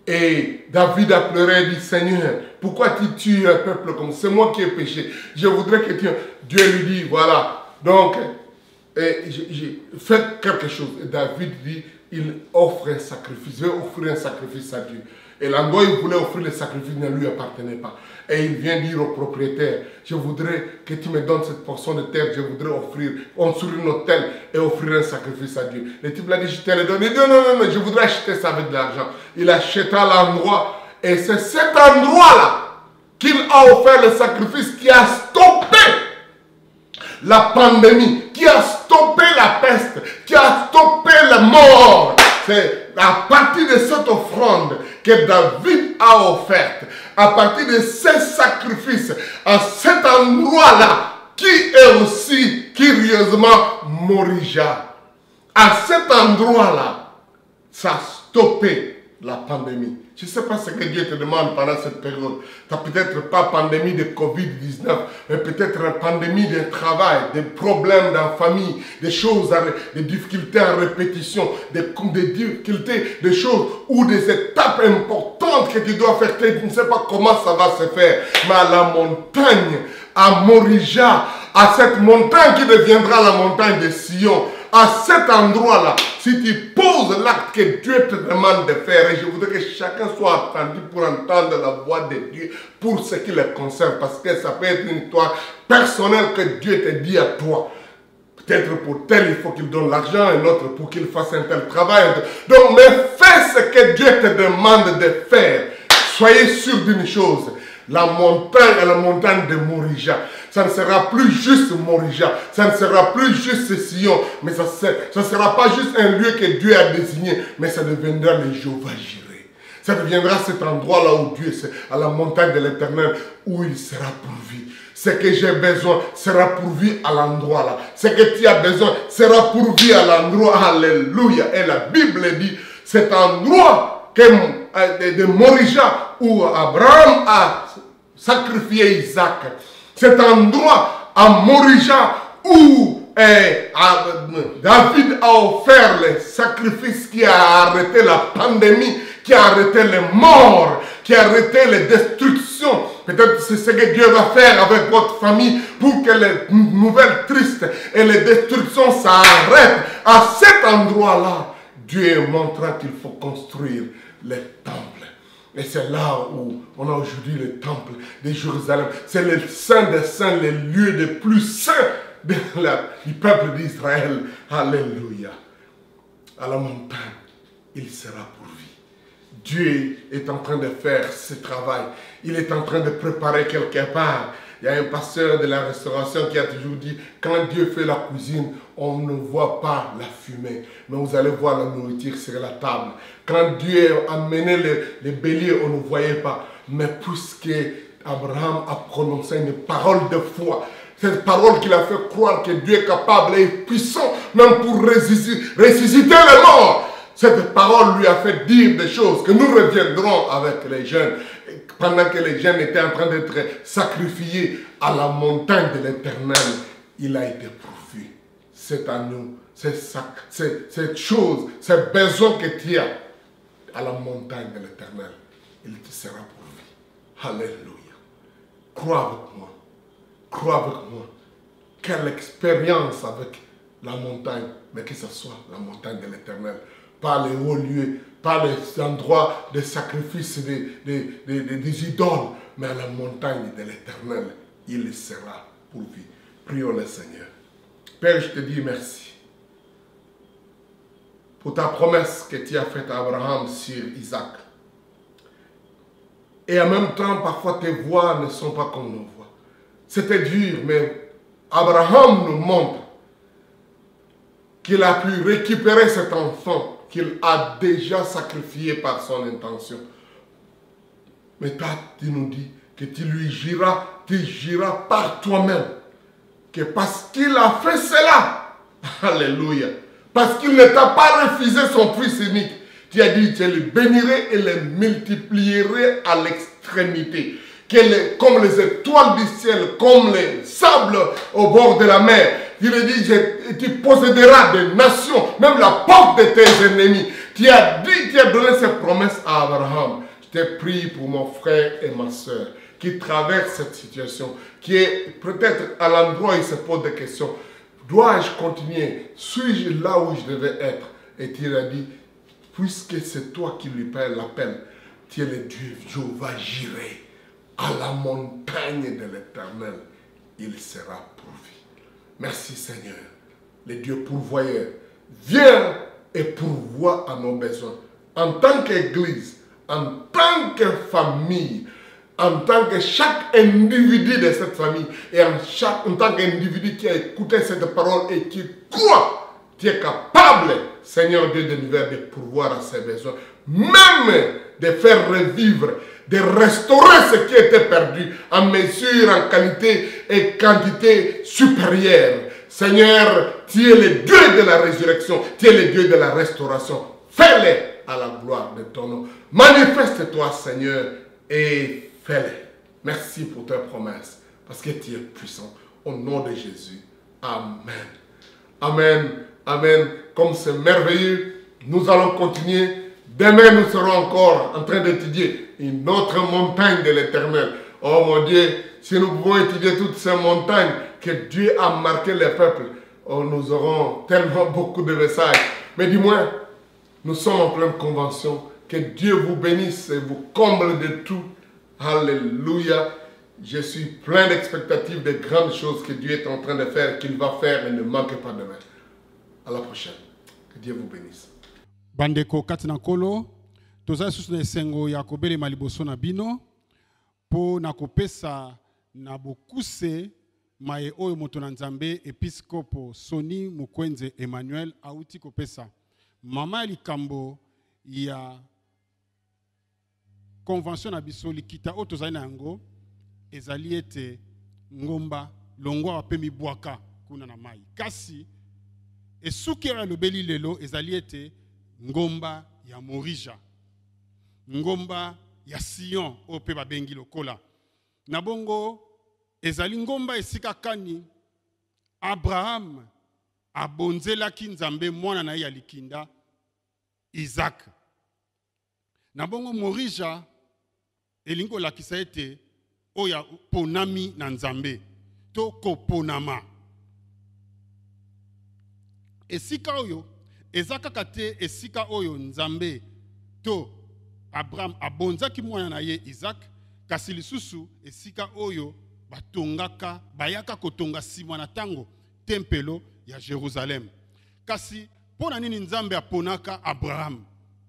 [SPEAKER 7] Et David a pleuré et dit, Seigneur, pourquoi tu tues un peuple comme ça? C'est moi qui ai péché. Je voudrais que tu... Dieu lui dit, voilà, donc, j'ai fait quelque chose. Et David dit, il offre un sacrifice. Je vais offrir un sacrifice à Dieu. Et l'endroit où il voulait offrir le sacrifice ne lui appartenait pas. Et il vient dire au propriétaire, je voudrais que tu me donnes cette portion de terre, je voudrais offrir, construire un hôtel et offrir un sacrifice à Dieu. Le type l'a dit, je te le donne. Il dit, non, non, non, je voudrais acheter ça avec de l'argent. Il acheta l'endroit et c'est cet endroit-là qu'il a offert le sacrifice qui a stoppé la pandémie, qui a stoppé la peste, qui a stoppé la mort. C'est à partir de cette offrande que David a offerte, à partir de ces sacrifices, à cet endroit-là, qui est aussi curieusement Morija. À cet endroit-là, ça a stoppé la pandémie. Je ne sais pas ce que Dieu te demande pendant cette période. Tu n'as peut-être pas pandémie de covid dix-neuf, mais peut-être une pandémie de travail, des problèmes dans la famille, des choses, des difficultés en répétition, des, des difficultés, des choses ou des étapes importantes que tu dois faire. Tu ne sais pas comment ça va se faire. Mais à la montagne, à Morija, à cette montagne qui deviendra la montagne de Sion, à cet endroit-là, si tu poses l'acte que Dieu te demande de faire, et je voudrais que chacun soit attendu pour entendre la voix de Dieu pour ce qui le concerne, parce que ça peut être une histoire personnelle que Dieu te dit à toi. Peut-être pour tel, il faut qu'il donne l'argent, un autre pour qu'il fasse un tel travail. Donc, mais fais ce que Dieu te demande de faire. Soyez sûr d'une chose. La montagne est la montagne de Morija. Ça ne sera plus juste Morija. Ça ne sera plus juste Sion. Mais ça ne sera pas juste un lieu que Dieu a désigné. Mais ça deviendra le Jéhovah Jireh. Ça deviendra cet endroit-là où Dieu est, à la montagne de l'Éternel, où il sera pourvu. Ce que j'ai besoin sera pourvu à l'endroit là. Ce que tu as besoin sera pourvu à l'endroit. Alléluia. Et la Bible dit, cet endroit que, de, de Morija où Abraham a sacrifié Isaac. Cet endroit à Morija où eh, à, David a offert le sacrifice qui a arrêté la pandémie, qui a arrêté les morts, qui a arrêté les destructions. Peut-être c'est ce que Dieu va faire avec votre famille pour que les nouvelles tristes et les destructions s'arrêtent. À cet endroit-là, Dieu est montrant qu'il faut construire les temples. Et c'est là où on a aujourd'hui le temple de Jérusalem. C'est le saint des saints, le lieu le plus saint de la, du peuple d'Israël. Alléluia. À la montagne, il sera pourvu. Dieu est en train de faire ce travail. Il est en train de préparer quelque part. Il y a un pasteur de la restauration qui a toujours dit, quand Dieu fait la cuisine, on ne voit pas la fumée, mais vous allez voir la nourriture sur la table. Quand Dieu a amené les, les béliers, on ne voyait pas. Mais puisque Abraham a prononcé une parole de foi, cette parole qu'il a fait croire que Dieu est capable et puissant, même pour ressusciter, ressusciter les morts, cette parole lui a fait dire des choses que nous reviendrons avec les jeunes. Pendant que les jeunes étaient en train d'être sacrifiés à la montagne de l'Éternel, il a été pourvu. C'est à nous, c'est cette chose, ce besoin que tu as à la montagne de l'Éternel, il te sera pourvu. Alléluia. Crois avec moi. Crois avec moi. Quelle expérience avec la montagne, mais que ce soit la montagne de l'Éternel. Pas les hauts lieux, pas les endroits de sacrifice des, des, des, des, des idoles, mais à la montagne de l'Éternel, il sera pourvu. Prions le Seigneur. Père, je te dis merci pour ta promesse que tu as faite à Abraham sur Isaac. Et en même temps, parfois tes voix ne sont pas comme nos voix. C'était dur, mais Abraham nous montre qu'il a pu récupérer cet enfant qu'il a déjà sacrifié par son intention. Mais toi, tu nous dis que tu lui juras, tu juras par toi-même, que parce qu'il a fait cela, alléluia, parce qu'il ne t'a pas refusé son fils unique, tu as dit, je le bénirai et le multiplierai à l'extrémité. Les, comme les étoiles du ciel, comme les sables au bord de la mer. Il a dit, je, tu posséderas des nations, même la porte de tes ennemis. Tu as dit, tu as donné ces promesses à Abraham. Je t'ai prié pour mon frère et ma soeur qui traversent cette situation, qui est peut-être à l'endroit où il se pose des questions. Dois-je continuer? Suis-je là où je devais être? Et tu as dit, puisque c'est toi qui lui paies l'appel, tu es le Dieu, Jéhovah Jireh, à la montagne de l'Éternel, il sera pourvu. Merci Seigneur, le Dieu pourvoyeur. Viens et pourvois à nos besoins. En tant qu'Église, en tant que famille, en tant que chaque individu de cette famille, et en, chaque, en tant qu'individu qui a écouté cette parole et qui croit, tu es capable, Seigneur Dieu de l'univers, de pourvoir à ses besoins, même de faire revivre, de restaurer ce qui était perdu en mesure, en qualité et quantité supérieure. Seigneur, tu es le Dieu de la résurrection, tu es le Dieu de la restauration. Fais-le à la gloire de ton nom. Manifeste-toi, Seigneur, et fais-le. Merci pour tes promesses, parce que tu es puissant. Au nom de Jésus. Amen. Amen. Amen. Comme c'est merveilleux, nous allons continuer. Demain, nous serons encore en train d'étudier une autre montagne de l'Éternel. Oh mon Dieu, si nous pouvons étudier toutes ces montagnes que Dieu a marquées les peuples, oh, nous aurons tellement beaucoup de messages. Mais du moins, nous sommes en pleine convention. Que Dieu vous bénisse et vous comble de tout. Alléluia. Je suis plein d'expectatives de grandes choses que Dieu est en train de faire, qu'il va faire et ne manque pas demain. À la prochaine. Que Dieu vous bénisse.
[SPEAKER 8] Bandeko katina kolo, toza susu na esengo ya kobelema liboso na bino, po na kopesa na bokuse maye oyo moto na Nzambe episkopo Soni Mukwenze Emmanuel auti kopesa. Mama ya likambo ya convention na biso likita oyo tozali na yango ezali ete ngomba longwa wape mibwaka kuna na mai. Kasi esuki ya lobeli lelo ezali ete ngomba ya Morija, ngomba ya Sion oyo pe babengi lokola. Na bongo ezali ngomba esika kani Abraham abonzelaki Nzambe mwana na ye ya likinda Isaac. Na bongo Morija elingo lakisa ete oya ponami na Nzambe to koponama. Esika oyo ezaka kate esika oyo Nzambe to Abraham abonzaki mwana na ye Isaac, kasi lisusu esika oyo batongaka bayaka kotonga sima na tango tempelo ya Jerusalem. Kasi pona nini Nzambe aponaka Abraham?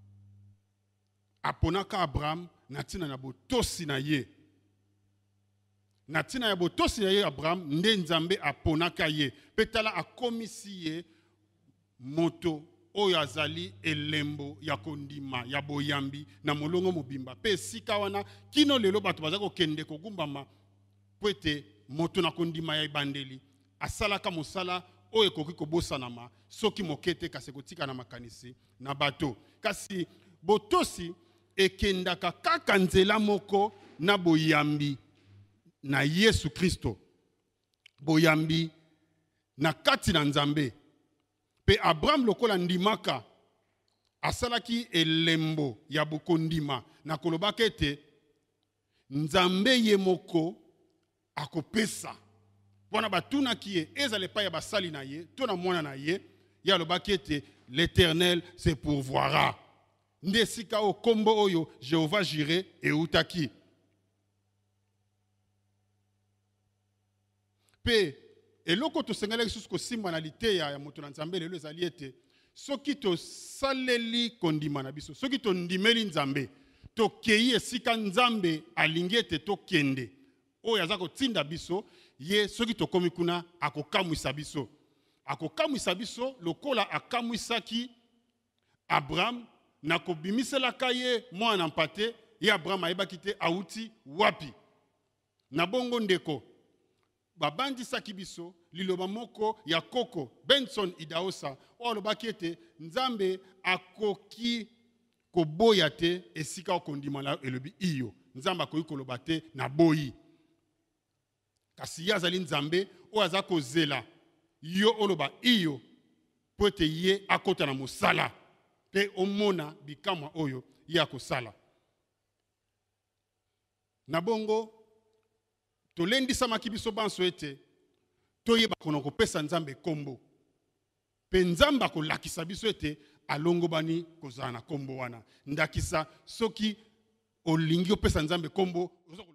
[SPEAKER 8] Aponaka Abraham natina na botosi na ye. Natina ya botosi na ye Abraham nde Nzambe aponaka ye. Petala akomisi ye moto oyo azali elembo ya kondima ya boyambi na molongo mobimba. Pe sika wana kino lelo bato bazako kende kogumbama pwete moto na kondima ya ibandeli. Asalaka mosala oyo koki kobosanama soki mokete kasi kotika na makanisi na bato. Kasi botosi ekendaka kaka nzela moko na boyambi na Yesu Kristo. Boyambi na kati na Nzambe. Pe Abraham lokola ndimaka asalaki elembo ya bokondima na kolobaka ete Nzambe ye moko akopesa. Wana batuna kiye ezale pa ya basali na ye to na mwana na ye ya lobaki ete l'Éternel se pourvoira. Nde sika o kombo oyo Jéhovah Jireh eutaki. Pe eloko to sengala lisusu ko simba na liteya ya moto na Nzambe lelo ezali ete soki to saleli kondima na biso, soki to ndimeli Nzambe, to kei esika Nzambe alingi ete to kende oyo aza kotinda biso, ye soki to komi kuna akokamwisa biso. Akokamwisa biso lokola akamwisaki Abraham na kobimiselaka ye mwana mpate, ye Abraham ayebaki te auti wapi. Na bongo ndeko babandi saki biso liloba moko ya Koko Benson Idaosa o alobaki ete Nzambe akoki koboya te esika okondima la elobi iyo. Nzambe akoki koloba te na boyi. Kasi ya zali Nzambe o aza kozela yo oloba iyo po ete ye akota na mosala. pe omona bikamwa oyo ya kosala. Na bongo tolendisamaki biso banso ete toyeba kono kopesa Nzambe kombo. Pe Nzambe akolakisa biso ete alongo bani kozala na kombo wana. Ndakisa soki olingi opesa Nzambe kombo